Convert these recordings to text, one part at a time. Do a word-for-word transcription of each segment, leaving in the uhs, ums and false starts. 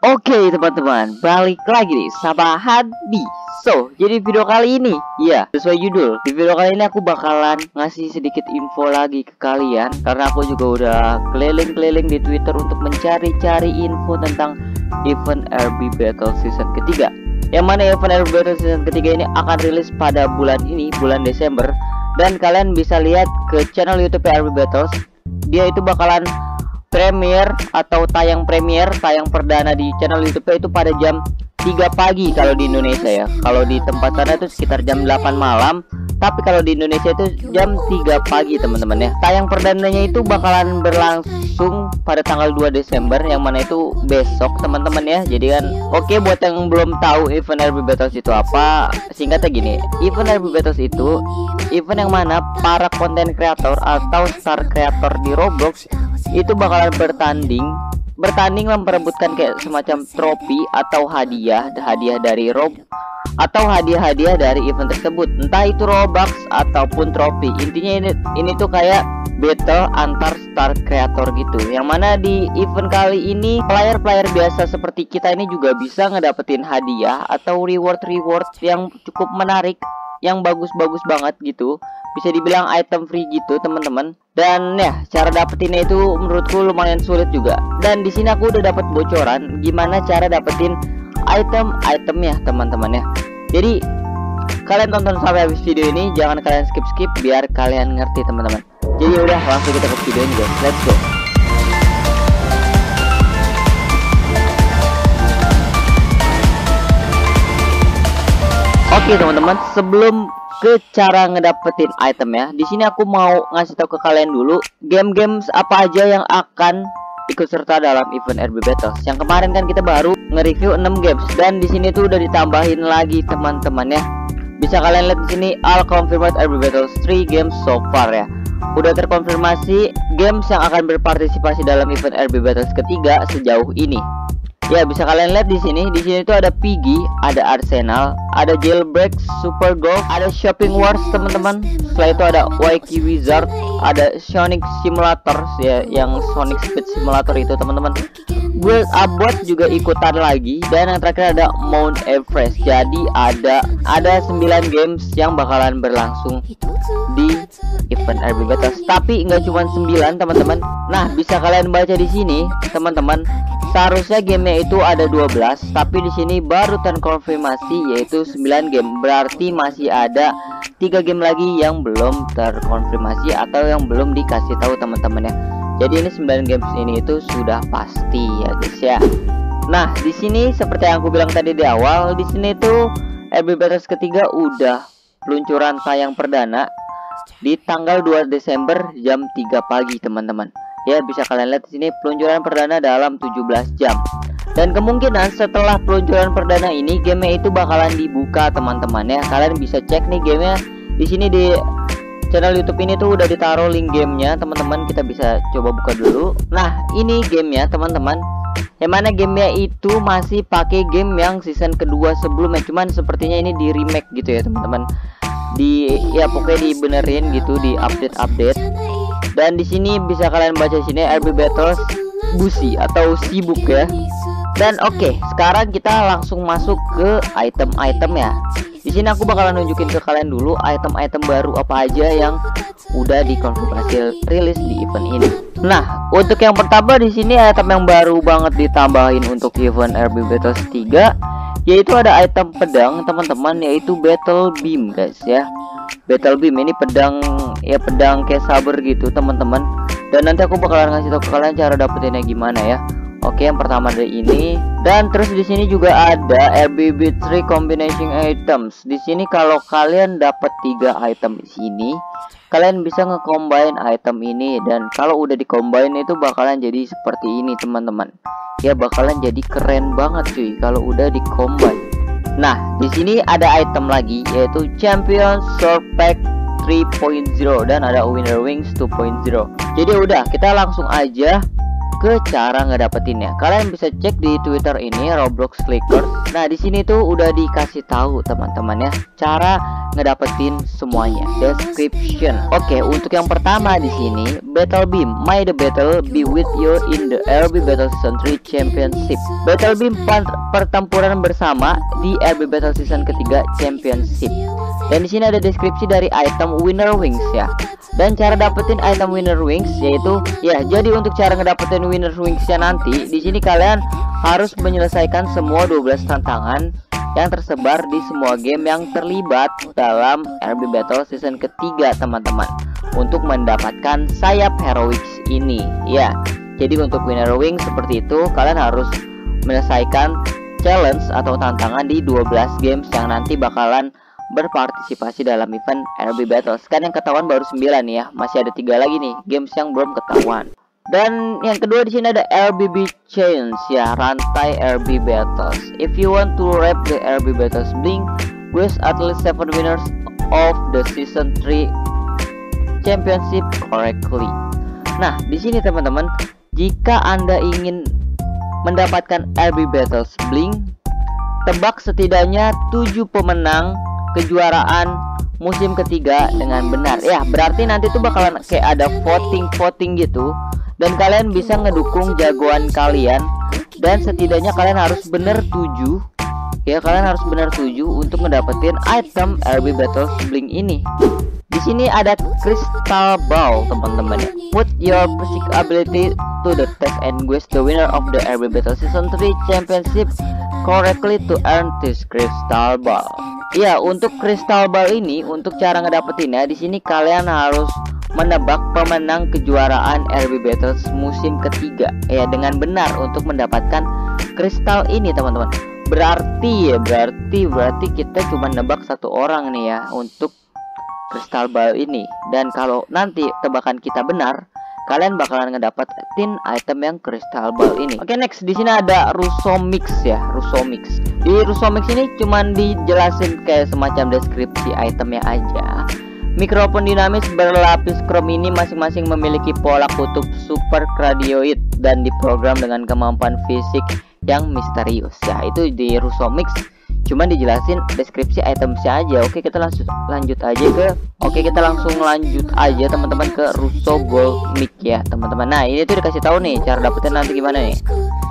Oke teman-teman, balik lagi nih sama Hadi. So, jadi video kali ini, ya sesuai judul, di video kali ini aku bakalan ngasih sedikit info lagi ke kalian, karena aku juga udah keliling-keliling di Twitter untuk mencari-cari info tentang event R B Battle season ketiga. Yang mana event R B Battle season ketiga ini akan rilis pada bulan ini, bulan Desember. Dan kalian bisa lihat ke channel YouTube R B Battles, dia itu bakalan premier atau tayang premier, tayang perdana di channel YouTube itu pada jam tiga pagi kalau di Indonesia ya. Kalau di tempat sana itu sekitar jam delapan malam, tapi kalau di Indonesia itu jam tiga pagi teman-teman ya. Tayang perdananya itu bakalan berlangsung pada tanggal dua Desember, yang mana itu besok teman-teman ya. Jadi kan oke, buat yang belum tahu event R B Battles itu apa, singkatnya gini. Event R B Battles itu event yang mana para konten kreator atau star kreator di Roblox itu bakalan bertanding bertanding memperebutkan kayak semacam trofi atau hadiah hadiah dari Rob atau hadiah-hadiah dari event tersebut, entah itu Robux ataupun trofi. Intinya ini ini tuh kayak battle antar star kreator gitu, yang mana di event kali ini player-player biasa seperti kita ini juga bisa ngedapetin hadiah atau reward-reward yang cukup menarik, yang bagus-bagus banget gitu, bisa dibilang item free gitu teman-teman. Dan ya, cara dapetinnya itu menurutku lumayan sulit juga. Dan di sini aku udah dapat bocoran gimana cara dapetin item-itemnya teman-teman ya. Jadi kalian tonton sampai habis video ini, jangan kalian skip-skip biar kalian ngerti teman-teman. Jadi udah, langsung kita ke video ini guys, let's go. Oke teman-teman, sebelum ke cara ngedapetin item ya, di sini aku mau ngasih tahu ke kalian dulu game-games apa aja yang akan ikut serta dalam event R B Battles. Yang kemarin kan kita baru nge-review enam games, dan di sini tuh udah ditambahin lagi teman-teman ya. Bisa kalian lihat di sini, all confirmed R B Battles three games so far ya. Udah terkonfirmasi games yang akan berpartisipasi dalam event R B Battles ketiga sejauh ini. Ya, bisa kalian lihat di sini. Di sini tuh ada Piggy, ada Arsenal, ada Jailbreak, Super Golf, ada Shopping Wars teman-teman. Setelah itu ada Wacky Wizard, ada Sonic Simulator ya, yang Sonic Speed Simulator itu teman-teman. Build a Bot juga ikutan lagi, dan yang terakhir ada Mount Everest. Jadi ada ada sembilan games yang bakalan berlangsung di event R B Battles. Tapi nggak cuma sembilan teman-teman. Nah, bisa kalian baca di sini teman-teman. Seharusnya gamenya itu ada dua belas, tapi di sini baru terkonfirmasi yaitu sembilan game. Berarti masih ada tiga game lagi yang belum terkonfirmasi atau yang belum dikasih tahu teman-teman ya. Jadi ini sembilan games ini itu sudah pasti ya guys ya. Nah, di sini seperti yang aku bilang tadi di awal, di sini tuh R B Battles ketiga udah peluncuran tayang perdana di tanggal dua Desember jam tiga pagi teman-teman. Ya, bisa kalian lihat di sini peluncuran perdana dalam tujuh belas jam. Dan kemungkinan setelah peluncuran perdana ini gamenya itu bakalan dibuka teman-teman ya. Kalian bisa cek nih gamenya di sini di channel YouTube ini tuh udah ditaruh link gamenya teman-teman. Kita bisa coba buka dulu. Nah, ini gamenya teman-teman. Yang mana gamenya itu masih pakai game yang season kedua sebelumnya, cuman sepertinya ini di remake gitu ya teman-teman. Di ya pokoknya dibenerin gitu, di update-update. Dan di sini bisa kalian baca sini R B Battles Busi atau sibuk ya. Dan oke, okay, sekarang kita langsung masuk ke item-item ya. Di sini aku bakalan nunjukin ke kalian dulu item-item baru apa aja yang udah dikonfirmasi rilis di event ini. Nah, untuk yang pertama di sini item yang baru banget ditambahin untuk event R B Battles tiga, yaitu ada item pedang teman-teman, yaitu Battle Beam guys ya. Battle Beam ini pedang ya, pedang kayak saber gitu teman-teman. Dan nanti aku bakalan ngasih tahu ke kalian cara dapetinnya gimana ya. Oke, yang pertama dari ini. Dan terus di sini juga ada R B B three combination items. Di sini kalau kalian dapat tiga item di sini, kalian bisa nge-combine item ini, dan kalau udah di-combine itu bakalan jadi seperti ini teman-teman. Ya, bakalan jadi keren banget cuy kalau udah di-combine. Nah, di sini ada item lagi yaitu Champion Sword Pack three point oh dan ada Winner Wings two point oh. Jadi udah, kita langsung aja ke cara ngedapetinnya. Kalian bisa cek di Twitter ini Roblox Clickers. Nah, di sini tuh udah dikasih tahu teman-teman ya cara ngedapetin semuanya. Description. Oke, untuk yang pertama di sini, Battle Beam. May the battle be with you in the R B Battle Season three Championship. Battle Beam pertempuran bersama di R B Battle Season ketiga Championship. Dan di sini ada deskripsi dari item Winner Wings ya. Dan cara dapetin item Winner Wings yaitu ya, jadi untuk cara ngedapetin Winner Wings-nya nanti, di sini kalian harus menyelesaikan semua dua belas tantangan yang tersebar di semua game yang terlibat dalam R B Battle Season ketiga teman-teman, untuk mendapatkan sayap Heroics ini ya. Jadi untuk Winner Wings seperti itu, kalian harus menyelesaikan challenge atau tantangan di dua belas games yang nanti bakalan berpartisipasi dalam event R B Battles. Kan yang ketahuan baru sembilan ya, masih ada tiga lagi nih games yang belum ketahuan. Dan yang kedua di sini ada R B B Chains ya, rantai R B Battles. If you want to wrap the R B Battles Bling with at least seven winners of the Season three Championship correctly. Nah, di sini teman-teman, jika Anda ingin mendapatkan R B Battles Bling, tebak setidaknya tujuh pemenang kejuaraan musim ketiga dengan benar. Ya, berarti nanti tuh bakalan kayak ada voting-voting gitu. Dan kalian bisa ngedukung jagoan kalian. Dan setidaknya kalian harus bener tujuh. Ya, kalian harus bener tujuh untuk ngedapetin item R B Battles Bling ini. Di sini ada Crystal Ball teman-teman ya. Put your physic ability to the test and guess the winner of the R B Battle Season three Championship correctly to earn this Crystal Ball. Ya, untuk Crystal Ball ini, untuk cara ngedapetinnya, di sini kalian harus menebak pemenang kejuaraan R B Battles musim ketiga ya dengan benar untuk mendapatkan kristal ini teman-teman. Berarti ya, berarti berarti kita cuma nebak satu orang nih ya untuk Crystal Ball ini. Dan kalau nanti tebakan kita benar, kalian bakalan ngedapetin item yang Crystal Ball ini. Oke, next di sini ada Russo Mix ya, Russo Mix. Di Russo Mix ini cuman dijelasin kayak semacam deskripsi itemnya aja. Mikrofon dinamis berlapis krom ini masing-masing memiliki pola kutub super kradioid dan diprogram dengan kemampuan fisik yang misterius. Ya, itu di Russo Mix. Cuman dijelasin deskripsi itemnya aja. Oke, kita langsung lanjut aja ke Oke, kita langsung lanjut aja teman-teman ke Russo Gold Mic ya, teman-teman. Nah, ini tuh dikasih tahu nih cara dapetin nanti gimana nih.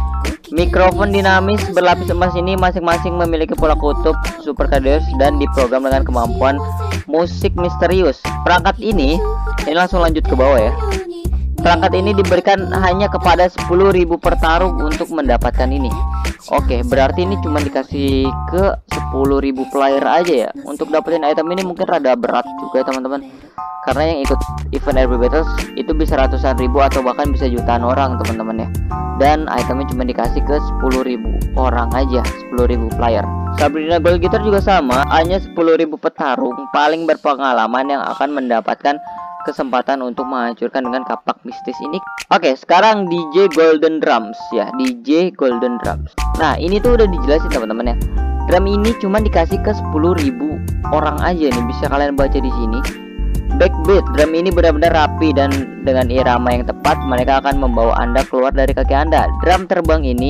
Mikrofon dinamis berlapis emas ini masing-masing memiliki pola kutub super kardioid dan diprogram dengan kemampuan musik misterius. Perangkat ini, ini langsung lanjut ke bawah ya. Perangkat ini diberikan hanya kepada sepuluh ribu pertarung untuk mendapatkan ini. Oke, berarti ini cuma dikasih ke sepuluh ribu player aja ya. Untuk dapetin item ini mungkin rada berat juga teman-teman, karena yang ikut event R B Battles itu bisa ratusan ribu atau bahkan bisa jutaan orang teman-teman ya. Dan itemnya cuma dikasih ke sepuluh ribu orang aja, sepuluh ribu player. Sabrina Gold Guitar juga sama, hanya sepuluh ribu petarung paling berpengalaman yang akan mendapatkan kesempatan untuk menghancurkan dengan kapak mistis ini. Oke, sekarang D J Golden Drums ya, D J Golden Drums. Nah, ini tuh udah dijelasin teman-teman ya. Drum ini cuma dikasih ke sepuluh ribu orang aja nih, bisa kalian baca di sini. Backbeat, drum ini benar-benar rapi dan dengan irama yang tepat mereka akan membawa Anda keluar dari kaki Anda. Drum terbang ini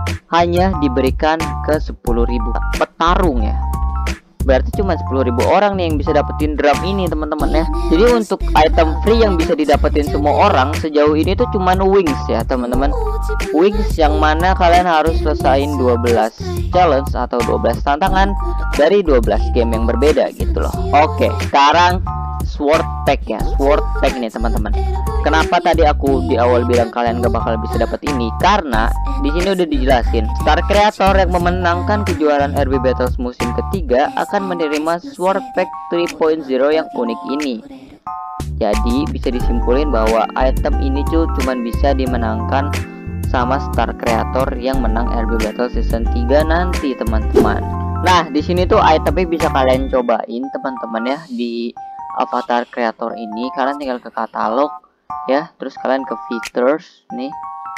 hanya diberikan ke sepuluh ribu petarung ya. Berarti cuma sepuluh ribu orang nih yang bisa dapetin drum ini teman-teman ya. Jadi untuk item free yang bisa didapetin semua orang sejauh ini tuh cuma wings ya teman-teman. Wings yang mana kalian harus selesain dua belas challenge atau dua belas tantangan dari dua belas game yang berbeda gitu loh. Oke, sekarang Sword Pack ya, Sword Pack nih teman-teman. Kenapa tadi aku di awal bilang kalian gak bakal bisa dapat ini? Karena di sini udah dijelasin, Star Creator yang memenangkan kejuaraan R B Battles musim ketiga akan menerima Sword Pack tiga titik nol yang unik ini. Jadi bisa disimpulin bahwa item ini tuh cuman bisa dimenangkan sama Star Creator yang menang R B Battles season tiga nanti teman-teman. Nah, di sini tuh itemnya bisa kalian cobain teman-teman ya di Avatar Creator ini. Kalian tinggal ke katalog ya, terus kalian ke features nih,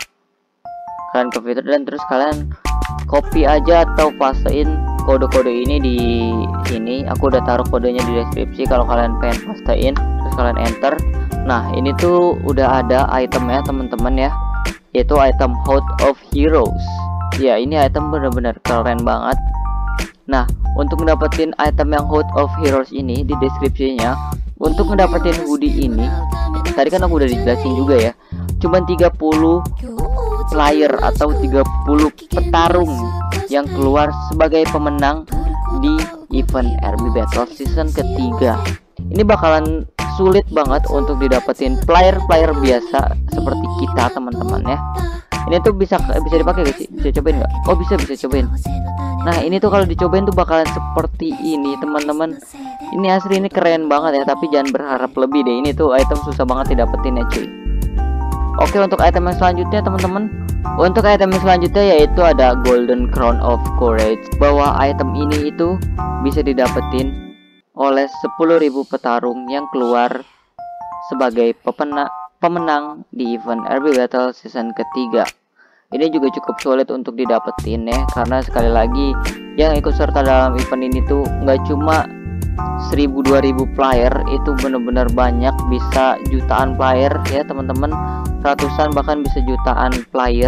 kalian ke feature dan terus kalian copy aja atau pastein kode-kode ini di sini. Aku udah taruh kodenya di deskripsi kalau kalian pengen pastein, terus kalian enter. Nah, ini tuh udah ada itemnya teman-teman ya, yaitu item Hood of Heroes ya. Ini item bener-bener keren banget. Nah, untuk mendapatkan item yang Hood of Heroes ini di deskripsinya, untuk mendapatkan hoodie ini, tadi kan aku udah dijelasin juga ya, cuman tiga puluh player atau tiga puluh petarung yang keluar sebagai pemenang di event R B Battle season ketiga. Ini bakalan sulit banget untuk didapetin player-player biasa seperti kita teman-teman ya. Ini tuh bisa bisa dipakai guys sih? Bisa cobain nggak? Oh bisa bisa cobain. Nah ini tuh kalau dicobain tuh bakalan seperti ini teman-teman. Ini asli, ini keren banget ya, tapi jangan berharap lebih deh. Ini tuh item susah banget didapetin ya cuy. Oke, untuk item yang selanjutnya teman-teman, untuk item yang selanjutnya yaitu ada Golden Crown of Courage. Bahwa item ini itu bisa didapetin oleh sepuluh ribu petarung yang keluar sebagai pepena pemenang di event R B Battle season ketiga. Ini juga cukup sulit untuk didapetin ya, karena sekali lagi yang ikut serta dalam event ini tuh nggak cuma seribu dua ribu player, itu bener-bener banyak, bisa jutaan player ya teman-teman, ratusan bahkan bisa jutaan player.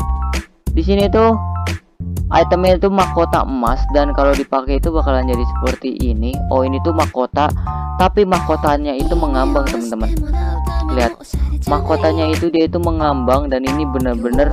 Di sini tuh itemnya itu mahkota emas, dan kalau dipakai itu bakalan jadi seperti ini. Oh ini tuh mahkota, tapi mahkotanya itu mengambang teman-teman. Lihat, mahkotanya itu dia itu mengambang, dan ini bener-bener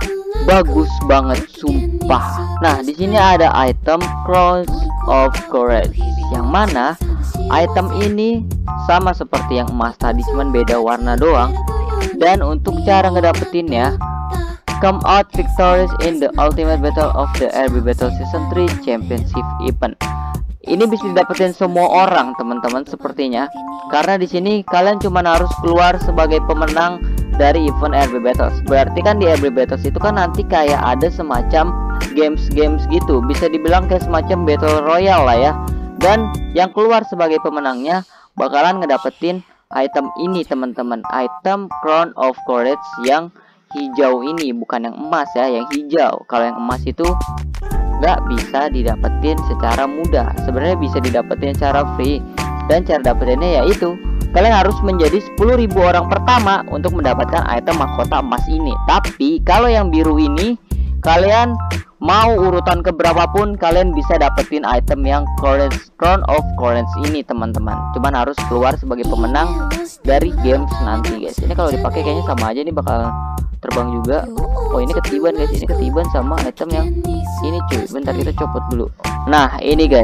bagus banget sumpah. Nah di sini ada item Crown of Courage, yang mana item ini sama seperti yang emas tadi, cuman beda warna doang. Dan untuk cara ngedapetinnya, come out victorious in the ultimate battle of the R B Battle Season three Championship Event. Ini bisa didapetin semua orang teman-teman sepertinya, karena di sini kalian cuma harus keluar sebagai pemenang dari event R B Battles. Berarti kan di R B Battles itu kan nanti kayak ada semacam games-games gitu, bisa dibilang kayak semacam battle royale lah ya. Dan yang keluar sebagai pemenangnya bakalan ngedapetin item ini teman-teman, item Crown of Courage yang hijau ini, bukan yang emas ya, yang hijau. Kalau yang emas itu nggak bisa didapetin secara mudah, sebenarnya bisa didapetin secara free, dan cara dapetinnya yaitu kalian harus menjadi sepuluh ribu orang pertama untuk mendapatkan item mahkota emas ini. Tapi kalau yang biru ini, kalian mau urutan keberapa pun kalian bisa dapetin item yang Crown of Courage ini teman-teman, cuman harus keluar sebagai pemenang dari games nanti guys. Ini kalau dipakai kayaknya sama aja, ini bakal terbang juga. Oh ini ketiban guys, ini ketiban sama item yang ini cuy. Bentar kita copot dulu. Nah ini guys,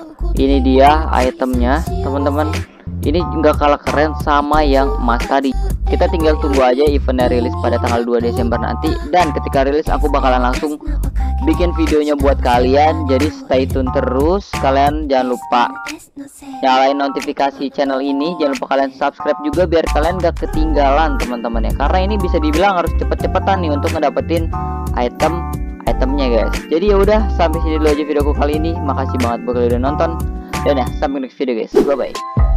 ini dia itemnya teman-teman. Ini nggak kalah keren sama yang emas tadi. Kita tinggal tunggu aja eventnya rilis pada tanggal dua Desember nanti, dan ketika rilis aku bakalan langsung bikin videonya buat kalian. Jadi stay tune terus. Kalian jangan lupa nyalain notifikasi channel ini, jangan lupa kalian subscribe juga biar kalian gak ketinggalan teman-teman ya, karena ini bisa dibilang harus cepet-cepetan nih untuk ngedapetin item itemnya guys. Jadi ya udah, sampai sini dulu aja videoku kali ini. Makasih banget buat kalian udah nonton, dan ya sampai next video guys, bye bye.